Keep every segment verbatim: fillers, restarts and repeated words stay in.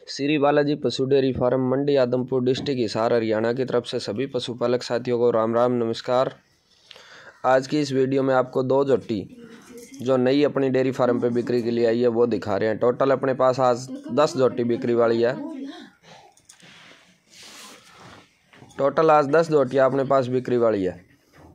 श्री बालाजी पशु dairy farm Mandi Adampur district Hisar Haryana की तरफ से सभी पशुपालक साथियों को राम राम नमस्कार। आज की इस वीडियो में आपको दो जोटी जो नई अपनी डेयरी फार्म पे बिक्री के लिए आई है वो दिखा रहे हैं। टोटल अपने पास आज दस जोटी बिक्री वाली है। टोटल आज दस जोटियाँ अपने पास बिक्री वाली है।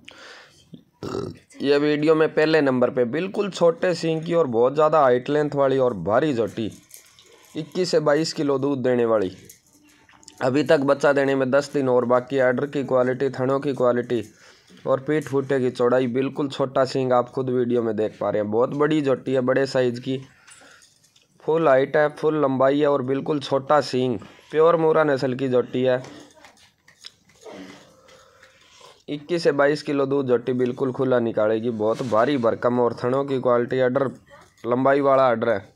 ये वीडियो में पहले नंबर पे बिल्कुल छोटे सींग की और बहुत ज़्यादा हाइट लेंथ वाली और भारी जोटी इक्कीस से बाईस किलो दूध देने वाली, अभी तक बच्चा देने में दस दिन और बाकी। आर्डर की क्वालिटी, थनों की क्वालिटी और पीठ फूटे की चौड़ाई, बिल्कुल छोटा सींग आप खुद वीडियो में देख पा रहे हैं। बहुत बड़ी जोटी है, बड़े साइज की, फुल हाइट है, फुल लंबाई है और बिल्कुल छोटा सींग। प्योर मुर्रा नस्ल की जोटी है। इक्कीस से बाईस किलो दूध जोटी बिल्कुल खुला निकालेगी। बहुत भारी भरकम और थनों की क्वालिटी, आर्डर लंबाई वाला आर्डर है।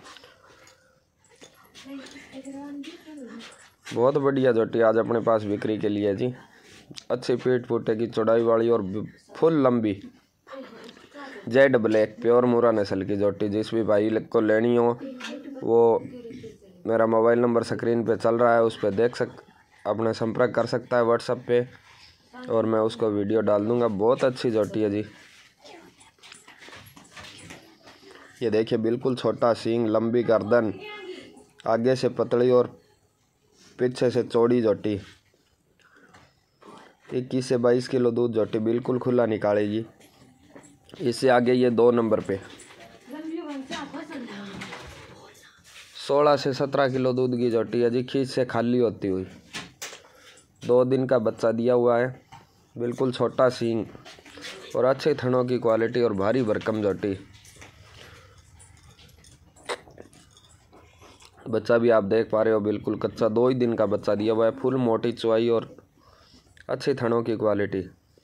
बहुत बढ़िया जोटी आज अपने पास बिक्री के लिए जी। अच्छी पीठ फूटे की चौड़ाई वाली और फुल लंबी जेड ब्लैक प्योर मुर्रा नस्ल की जोटी। जिस भी भाई को लेनी हो वो मेरा मोबाइल नंबर स्क्रीन पे चल रहा है, उस पर देख सक अपने संपर्क कर सकता है व्हाट्सएप पे, और मैं उसको वीडियो डाल दूंगा। बहुत अच्छी जोटी है जी। ये देखिए, बिल्कुल छोटा सींग, लंबी गर्दन, आगे से पतली और पीछे से चौड़ी जोटी। इक्कीस से बाईस किलो दूध जोटी बिल्कुल खुला निकालेगी। इससे आगे ये दो नंबर पे सोलह से सत्रह किलो दूध की जोटी है जी, खींच से खाली होती हुई। दो दिन का बच्चा दिया हुआ है। बिल्कुल छोटा सींग और अच्छे थनों की क्वालिटी और भारी भरकम जोटी। बच्चा भी आप देख पा रहे हो, बिल्कुल कच्चा, दो ही दिन का बच्चा दिया हुआ है। फुल मोटी चौड़ाई और अच्छी थनों की क्वालिटी।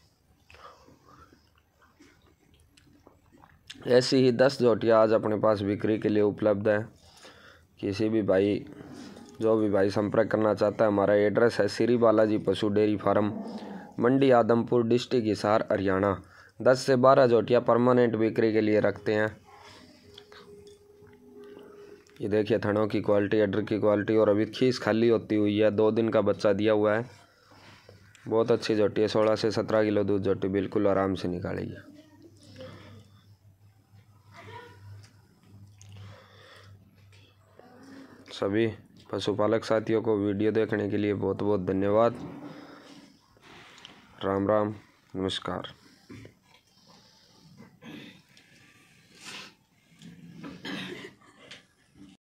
ऐसी ही दस जोटियाँ आज अपने पास बिक्री के लिए उपलब्ध है। किसी भी भाई, जो भी भाई संपर्क करना चाहता है, हमारा एड्रेस है श्री बालाजी पशु dairy farm Mandi Adampur district Hisar Haryana. दस से बारह जोटियाँ परमानेंट बिक्री के लिए रखते हैं। ये देखिए थनों की क्वालिटी, अडर की क्वालिटी और अभी खीस खाली होती हुई है। दो दिन का बच्चा दिया हुआ है। बहुत अच्छी जोटी है। सोलह से सत्रह किलो दूध जोटी बिल्कुल आराम से निकालेगी। सभी पशुपालक साथियों को वीडियो देखने के लिए बहुत बहुत धन्यवाद। राम राम, नमस्कार।